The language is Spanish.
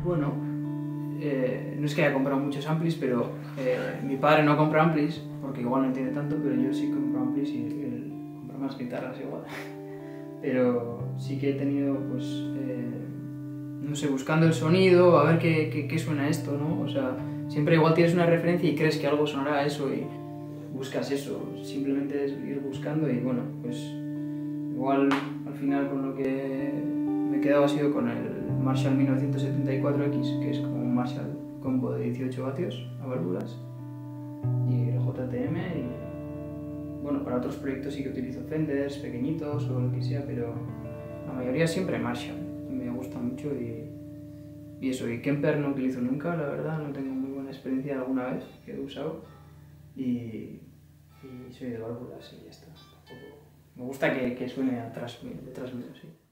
Bueno, no es que haya comprado muchos amplis, pero mi padre no compra amplis, porque igual no entiende tanto, pero yo sí compro amplis y él compra más guitarras igual. Pero sí que he tenido, pues, no sé, buscando el sonido, a ver qué suena esto, ¿no? O sea, siempre igual tienes una referencia y crees que algo sonará eso y buscas eso. Simplemente es ir buscando y bueno, pues igual al final con lo que me he quedado ha sido con el Marshall 1974X, que es como un Marshall combo de 18 vatios a válvulas, y el JTM, y bueno, para otros proyectos sí que utilizo Fenders pequeñitos o lo que sea, pero la mayoría siempre Marshall, me gusta mucho y eso, y Kemper no utilizo nunca, la verdad, no tengo muy buena experiencia alguna vez que he usado, y soy de válvulas y ya está. Me gusta que suene detrás mío, sí.